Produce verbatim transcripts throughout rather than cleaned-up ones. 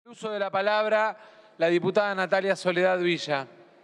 Uso de la palabra la diputada Natalia Soledad Villa.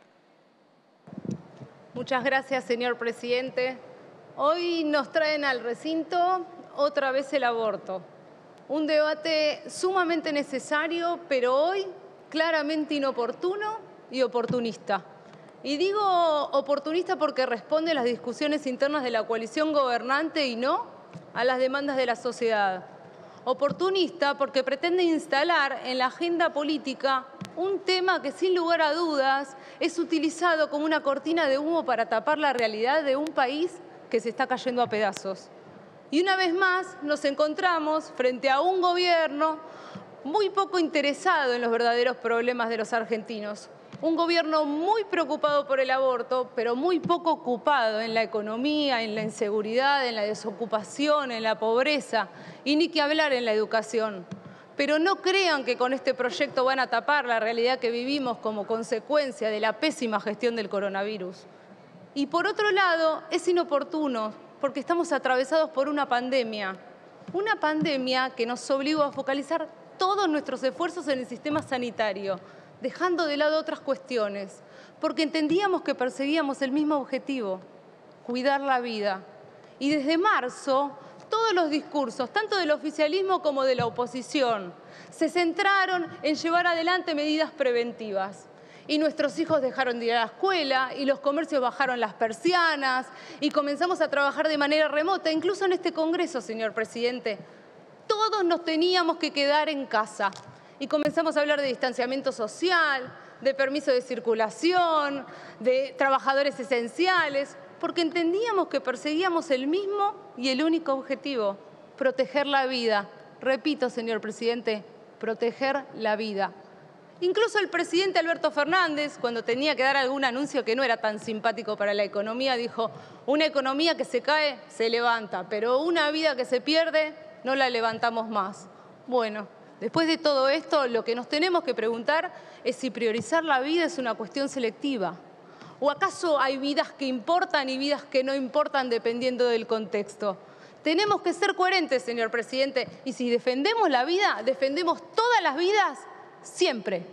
Muchas gracias, señor presidente. Hoy nos traen al recinto otra vez el aborto. Un debate sumamente necesario, pero hoy claramente inoportuno y oportunista. Y digo oportunista porque responde a las discusiones internas de la coalición gobernante y no a las demandas de la sociedad. Oportunista porque pretende instalar en la agenda política un tema que sin lugar a dudas es utilizado como una cortina de humo para tapar la realidad de un país que se está cayendo a pedazos. Y una vez más nos encontramos frente a un gobierno muy poco interesado en los verdaderos problemas de los argentinos. Un gobierno muy preocupado por el aborto, pero muy poco ocupado en la economía, en la inseguridad, en la desocupación, en la pobreza y ni que hablar en la educación. Pero no crean que con este proyecto van a tapar la realidad que vivimos como consecuencia de la pésima gestión del coronavirus. Y por otro lado, es inoportuno porque estamos atravesados por una pandemia. Una pandemia que nos obligó a focalizar todos nuestros esfuerzos en el sistema sanitario, dejando de lado otras cuestiones, porque entendíamos que perseguíamos el mismo objetivo, cuidar la vida. Y desde marzo, todos los discursos, tanto del oficialismo como de la oposición, se centraron en llevar adelante medidas preventivas. Y nuestros hijos dejaron de ir a la escuela, y los comercios bajaron las persianas, y comenzamos a trabajar de manera remota, incluso en este Congreso, señor presidente. Todos nos teníamos que quedar en casa. Y comenzamos a hablar de distanciamiento social, de permiso de circulación, de trabajadores esenciales, porque entendíamos que perseguíamos el mismo y el único objetivo, proteger la vida. Repito, señor presidente, proteger la vida. Incluso el presidente Alberto Fernández, cuando tenía que dar algún anuncio que no era tan simpático para la economía, dijo: una economía que se cae, se levanta, pero una vida que se pierde, no la levantamos más. Bueno, después de todo esto, lo que nos tenemos que preguntar es si priorizar la vida es una cuestión selectiva. ¿O acaso hay vidas que importan y vidas que no importan dependiendo del contexto? Tenemos que ser coherentes, señor presidente, y si defendemos la vida, defendemos todas las vidas, siempre.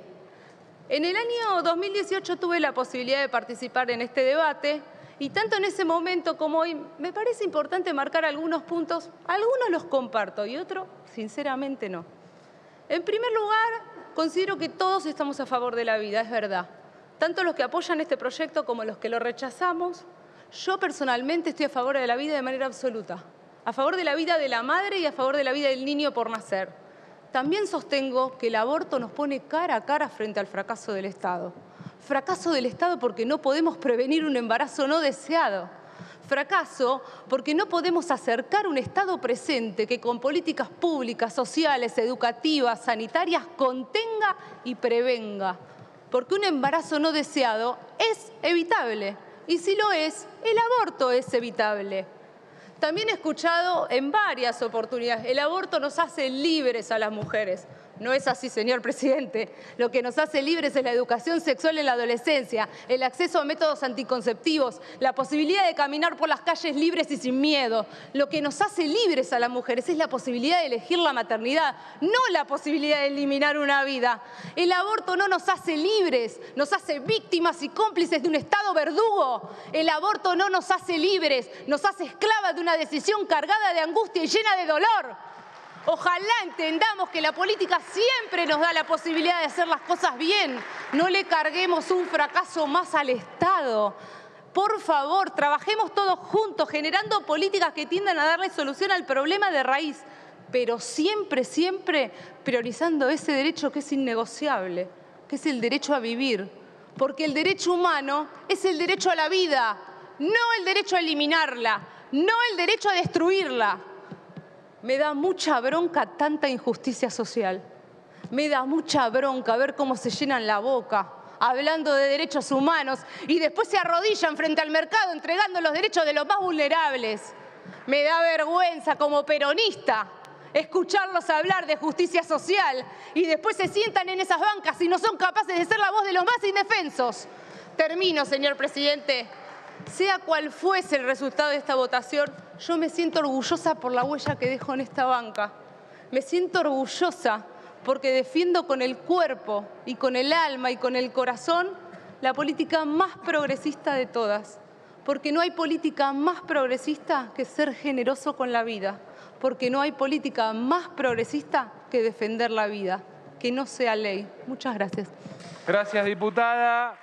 En el año dos mil dieciocho tuve la posibilidad de participar en este debate y tanto en ese momento como hoy me parece importante marcar algunos puntos. Algunos los comparto y otros, sinceramente, no. En primer lugar, considero que todos estamos a favor de la vida, es verdad. Tanto los que apoyan este proyecto como los que lo rechazamos. Yo personalmente estoy a favor de la vida de manera absoluta. A favor de la vida de la madre y a favor de la vida del niño por nacer. También sostengo que el aborto nos pone cara a cara frente al fracaso del Estado. Fracaso del Estado porque no podemos prevenir un embarazo no deseado. Fracaso porque no podemos acercar un Estado presente que con políticas públicas, sociales, educativas, sanitarias, contenga y prevenga. Porque un embarazo no deseado es evitable. Y si lo es, el aborto es evitable. También he escuchado en varias oportunidades, el aborto nos hace libres a las mujeres. No es así, señor presidente. Lo que nos hace libres es la educación sexual en la adolescencia, el acceso a métodos anticonceptivos, la posibilidad de caminar por las calles libres y sin miedo. Lo que nos hace libres a las mujeres es la posibilidad de elegir la maternidad, no la posibilidad de eliminar una vida. El aborto no nos hace libres, nos hace víctimas y cómplices de un Estado verdugo. El aborto no nos hace libres, nos hace esclavas de una decisión cargada de angustia y llena de dolor. Ojalá entendamos que la política siempre nos da la posibilidad de hacer las cosas bien. No le carguemos un fracaso más al Estado. Por favor, trabajemos todos juntos, generando políticas que tiendan a darle solución al problema de raíz, pero siempre, siempre priorizando ese derecho que es innegociable, que es el derecho a vivir. Porque el derecho humano es el derecho a la vida, no el derecho a eliminarla, no el derecho a destruirla. Me da mucha bronca tanta injusticia social. Me da mucha bronca ver cómo se llenan la boca hablando de derechos humanos y después se arrodillan frente al mercado entregando los derechos de los más vulnerables. Me da vergüenza como peronista escucharlos hablar de justicia social y después se sientan en esas bancas y no son capaces de ser la voz de los más indefensos. Termino, señor presidente. Sea cual fuese el resultado de esta votación, yo me siento orgullosa por la huella que dejo en esta banca. Me siento orgullosa porque defiendo con el cuerpo y con el alma y con el corazón la política más progresista de todas. Porque no hay política más progresista que ser generoso con la vida. Porque no hay política más progresista que defender la vida. Que no sea ley. Muchas gracias. Gracias, diputada.